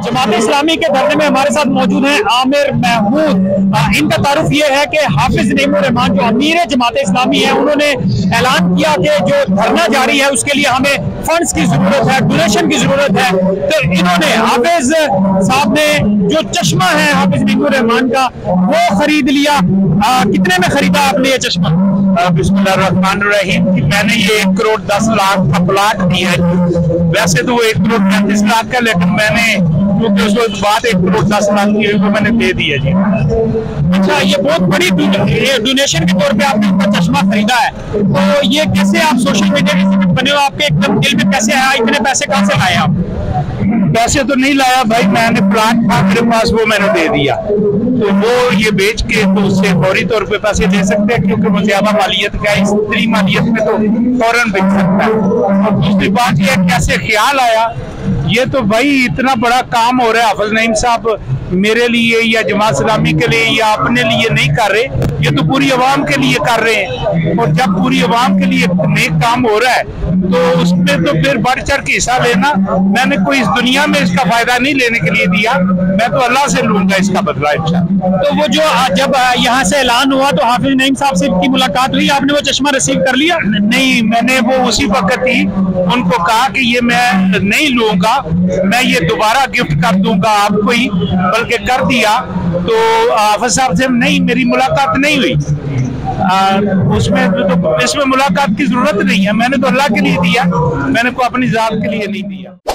जमात इस्लामी के धरने में हमारे साथ मौजूद हैं आमिर महमूद। इनका तारुफ ये है कि हाफिज नईमुर रहमान जो अमीर जमात इस्लामी है, उन्होंने ऐलान किया कि जो धरना जारी है उसके लिए हमें फंड्स की जरूरत है, डोनेशन की जरूरत है। तो इन्होंने हाफिज साहब ने जो चश्मा है हाफिज नईमुर रहमान का वो खरीद लिया। कितने में खरीदा आपने ये चश्मा? बिस्मिल्लाहिर्रहमानिर्रहीम। मैंने ये 1 करोड़ 10 लाख का प्लाट दिया है। वैसे तो वो 1 करोड़ 35 लाख का, लेकिन मैंने क्योंकि उस वक्त बाद 1 करोड़ 10 लाख की तो मैंने दे दिया जी। अच्छा, ये बहुत बड़ी डोनेशन के तौर पे आपने इनका चश्मा खरीदा है, तो ये कैसे आप सोशल मीडिया के बने हो, आपके एकदम दिल में कैसे आया? इतने पैसे कहाँ से लाए आप? पैसे तो नहीं लाया भाई, मैंने प्लाट था मेरे पास, वो मैंने दे दिया। तो वो ये बेच के तो उससे फौरी तौर पे पैसे दे सकते हैं, क्योंकि वो ज्यादा मालियत का है। इतनी मालियत में तो फौरन बेच सकता है। और दूसरी बात ये कैसे ख्याल आया, ये तो भाई इतना बड़ा काम हो रहा है। हाफिज नईम साहब मेरे लिए या जमात इस्लामी के लिए या अपने लिए नहीं कर रहे, ये तो पूरी अवाम के लिए कर रहे हैं। और जब पूरी अवाम के लिए नेक काम हो रहा है तो उसमें तो फिर बढ़ चढ़ के हिस्सा लेना। मैंने कोई इस दुनिया में इसका फायदा नहीं लेने के लिए दिया, मैं तो अल्लाह से लूंगा इसका बदला इंशाअल्लाह। तो वो जो जब यहाँ से ऐलान हुआ तो हाफिज नईम साहब से की मुलाकात हुई, आपने वो चश्मा रिसीव कर लिया? नहीं, मैंने वो उसी वक्त ही उनको कहा कि ये मैं नहीं लूंगा, मैं ये दोबारा गिफ्ट कर दूंगा आपको ही, बल्कि कर दिया। तो हाफिज साहब से नहीं, मेरी मुलाकात नहीं हुई। उसमें तो इसमें मुलाकात की जरूरत नहीं है। मैंने तो अल्लाह के लिए दिया, मैंने को अपनी जात के लिए नहीं दिया।